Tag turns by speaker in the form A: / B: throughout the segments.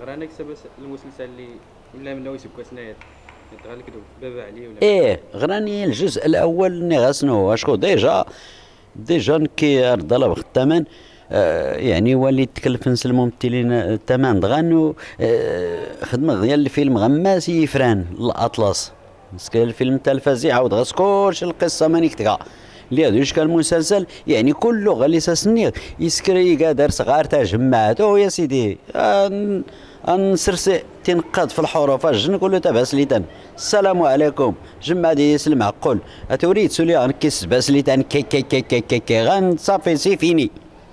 A: غرانك المسلسل اللي ولا منه يسبك سنايات يطغى لك بابا عليه ولا
B: ايه غراني الجزء الاول ني غاسنو اشكو ديجا نكي ارض الثمن. يعني وليت تكلف نس الممثلين الثمن دغانو. خدمة ديال الفيلم غماسي فران الاطلس مسكين الفيلم تاع الفزيعه عاود غاس كلشي القصه مانيك تقع اللي هادو كان المسلسل يعني كله غالي سنير يسكري قادر صغار تاع جماعات او يا سيدي. نسرسي تنقاد في الحروف اجي نقول له تبع سليتان السلام عليكم جمع دي يسلم عقول اتوريد سولي غنكس بسليتان كي كي كي كي كي كي غنصافي سي فيني.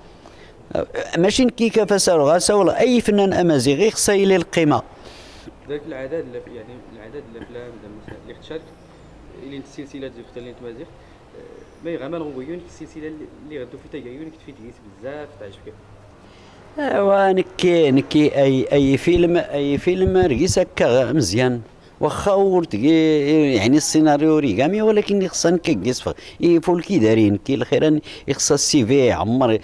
B: ماشي نكيكا فسالو غاسول اي فنان امازيغي خصها يلي القيمه.
A: ذاك العدد يعني العدد الافلام اللي اختشارك اللي السلسله ديال ختالين تمازيغ ما يغامر نغويون السلسله اللي غدو في تايون كتفي تيس بزاف تعجبك.
B: ايوا نكي اي فيلم رقيس هكا مزيان واخا ورتقي يعني السيناريو ريغامي ولكن خصها نكيس يفول كي دايرين كي الخيران يخصها السي في عمر.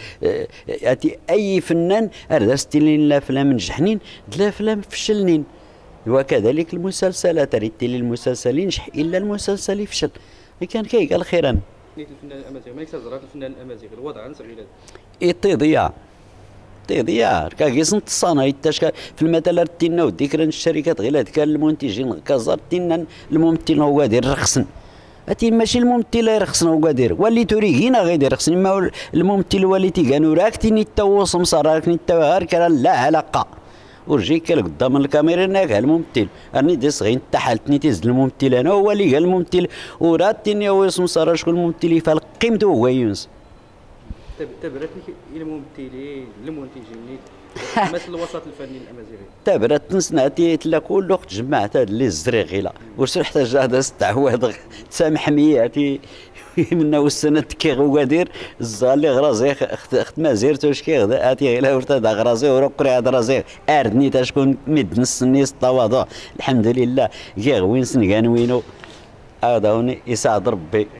B: اي فنان ارستيلين الافلام نجحنين الافلام فشلنين وكذلك المسلسلات ريتي المسلسلين نجح الا المسلسل يفشل كان كي قال خيرا.
A: نيت الفنان الامازيغي ما يكسر زرات الفنان الامازيغي الوضع نصغي
B: يطيضيا تيضيار كاكيس نتصانا يتاشكا في المثل تينا وديك الشركات غير كان المنتجين كازار تينا الممثل هو قادر رخصن اتي ماشي الممثل يرخصن هو قادر واللي توريكينا غير رخصن ما الممثل واللي تيقانو راك تيني تاوصم صراك نتا غير لا علاقه ورجيك قدام الكاميرا انك الممثل راني دي صغير تحالتني تيز الممثل انا هو اللي قال الممثل وراتني هو اسم صرا شكون الممثل فالقيمته قيمته هو يونس.
A: تبرتني الى الممثلين المنتجين مثل الوسط الفني الامازيغي
B: تبرت نسناتي تلا كل وقت جمعت هاد اللي الزريغيلا وش حتى هذا استعواد تسامح مياتي منا والسنة كي غوادير الزالي غرازي اخت ما زيرتوش كي غدا اتي غير ورتا دا غرازي ورقري هاد رازي اردني تشكون مد نص النيس التواضع الحمد لله كي غوين سنقان وينو هذا هوني يساعد ربي.